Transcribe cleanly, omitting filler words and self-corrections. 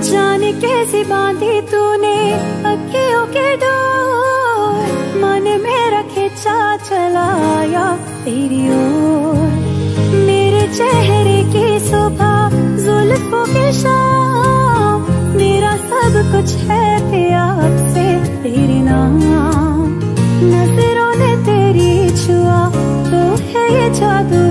जाने कैसी बांधी तूने अखियों के डोर, मन मेरा खिंचा चलाया तेरी ओर। मेरे चेहरे की सुबह जुल्फों की शाम, मेरा सब कुछ है प्यार से तेरे नाम। नजरों ने तेरी छुआ तो है ये जादू